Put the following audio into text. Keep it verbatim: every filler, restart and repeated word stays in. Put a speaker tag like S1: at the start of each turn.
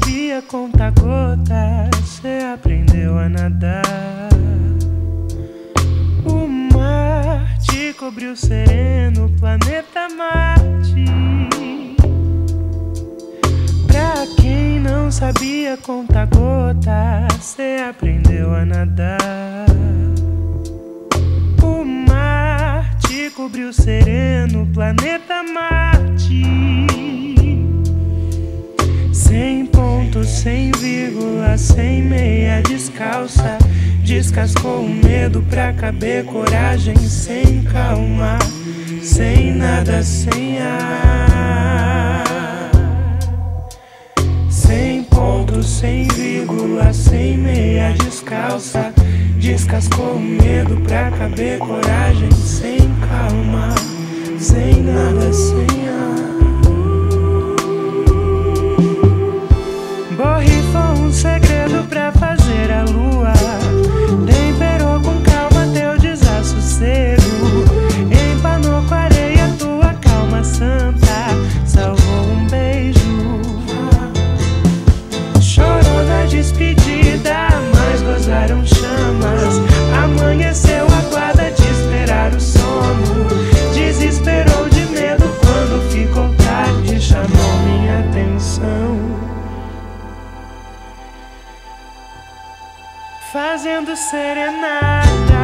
S1: sabia contar gotas, cê aprendeu a nadar. O mar te cobriu sereno, planeta Marte. Pra quem não sabia contar gotas, cê aprendeu a nadar. O mar te cobriu sereno, planeta Marte. Sem ponto, sem vírgula, sem meia, descalça. Descascou o medo pra caber, coragem sem calma. Sem nada, sem ar. Sem ponto, sem vírgula, sem meia, descalça. Descascou o medo pra caber, coragem sem calma. Sem nada, sem ar. Borrifou um segredo pra fazer a lua. Temperou com calma teu desassossego. Empanou com areia tua calma santa. Salvou um beijo. Chorou na despedida, mas gozaram chamas. Amanheceu a guarda de esperar o sono. Desesperou de medo quando ficou tarde. Chamou minha atenção, fazendo serenata.